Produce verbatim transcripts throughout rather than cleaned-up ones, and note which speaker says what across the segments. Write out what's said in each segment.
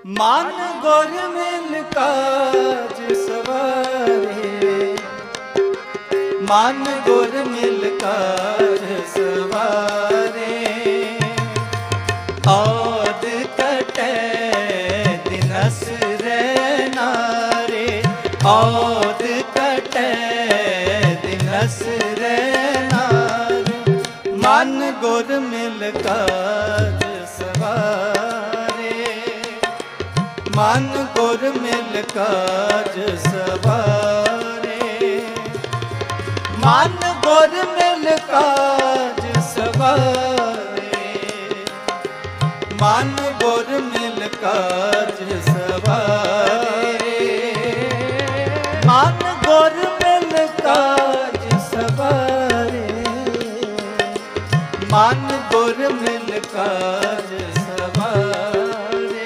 Speaker 1: मान गुर मिल काज सवारे, मान गुर मिल काज सवारे। औद कटे दिनस नारे, औद कटे दिनस नारे। मान गुर मिल काज सवारे, मान गुर मिल काज सवारे। मान गुर मिल काज सवारे, मान गुर मिल काज सवारे। मान गुर मिल काज सवारे, मान गुर मिल काज सवारे।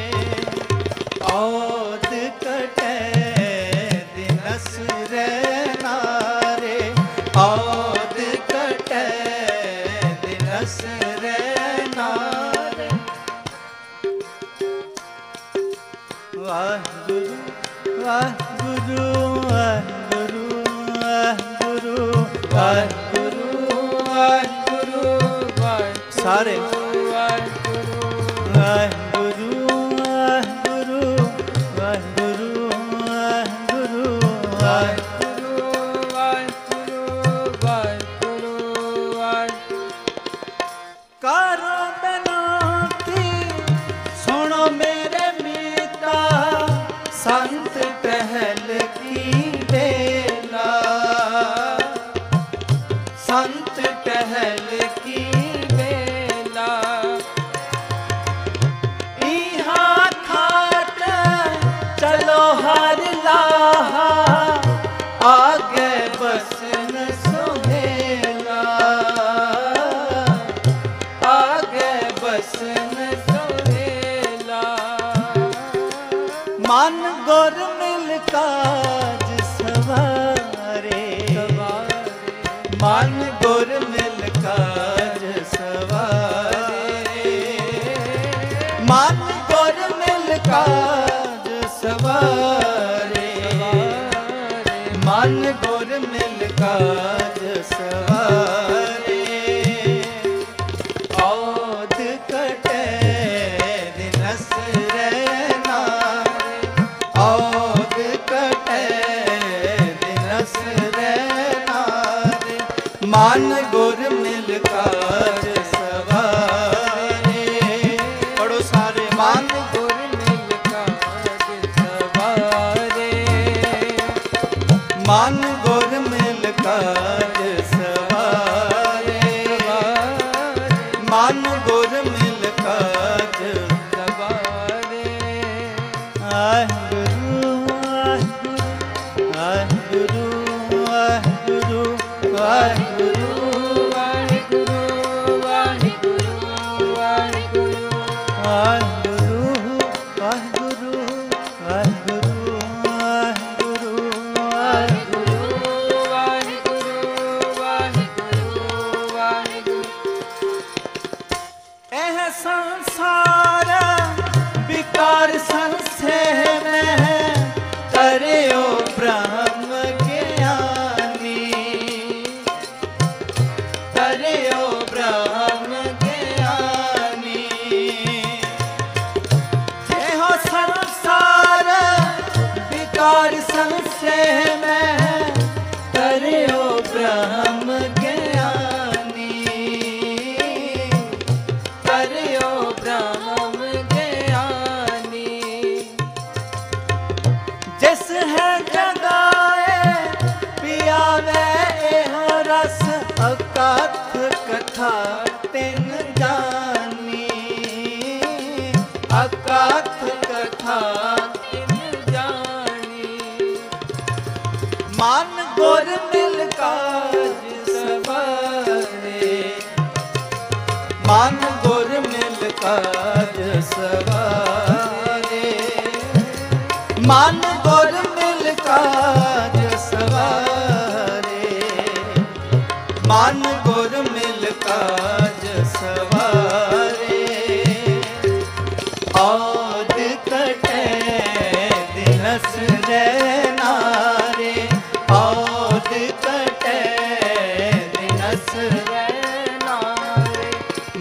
Speaker 1: औद कटे दिनस नारे, औद कटे दिनस नारे। वाहिगुरु वाहिगुरु वाहिगुरु वाहिगुरु वाहिगुरु वाहिगुरु वाहिगुरु सारे वाहिगुरु वाहिगुरु वाहिगुरु वाहिगुरु वाहिगुरु वाहिगुरु वाहिगुरु वाहिगुरु। करो बिनती सुनो मेरे मीता, संत टहल की बेला, संत टहल की बेला। इहाँ खाट चलो हर लाहा, आगे बसन सोहेला, आगे बसन सोहेला। मान गुर मिल काज सवारे, मान गुर मिल काज सवारे। मान गुर मिल काज सवारे, मान गुर मिल काज सवारे। औद कटे दिनस नारे, औद कटे दिनस नारे। मान गुर मिल काज सवारे। पढ़ो सारे। मान गुर मिल काज सवारे, मान गुर मिल काज सवारे। मान गुर मिल काज सवारे। वाहिगुरु वाहिगुरु वाहिगुरु वाहिगुरु वाहिगुरु वाहिगुरु वाहिगुरु वाहिगुरु वाहिगुरु वाहिगुरु वाहिगुरु वाहिगुरु वाहिगुरु वाहिगुरु। एह संसार विकार संसेह में करे ओ ब्रह्म ज्ञानी, करे ओ ब्रह्म ज्ञानी। एह संसार विकार संसेह में करे ओ ब्रह्म ज्ञानी, करे ओ ब्रह्म ज्ञानी। जिस है जगाए पियावे एह रस, अकथ कथा तिन जानी, अकथ कथा तिन जानी। मान गुर मिल काज सवारे, मान गुर मिल काज सवारे। मान गुर मिल काज सवारे, मान गुर मिल काज सवारे। औद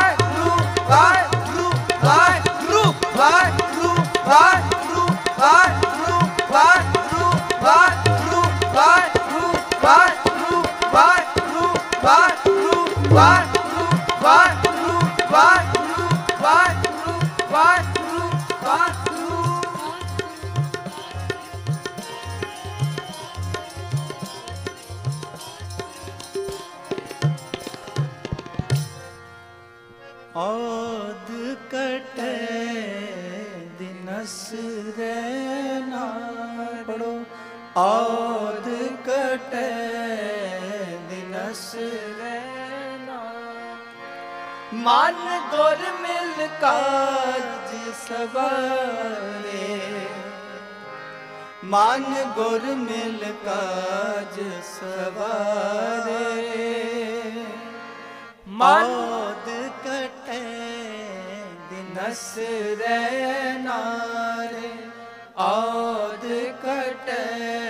Speaker 1: वालू नसरे नार पढ़ो औध कटे नसरे नार मन गुर मिल काज सवारे मन गुर मिल काज सवारे औध कटे नसरे नारे औध कटे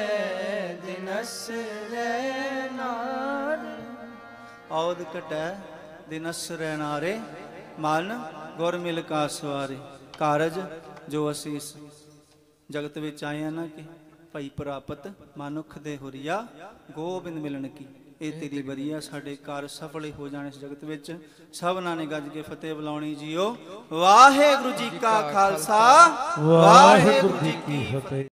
Speaker 1: नसरे नारे औध कटे नसरे नारे मन गुर मिल का सवारे कारज जो असी इस जगत विच आए हैं ना कि भाई प्राप्त मनुख दे हुरिया गोबिंद मिलन की ये तेरी वरिया साडे कार सफल हो जाने इस जगत विच सबना ने गज के फतेह बुलाउणी जीओ वाहेगुरु जी का खालसा वाहेगुरु जी की फतेह।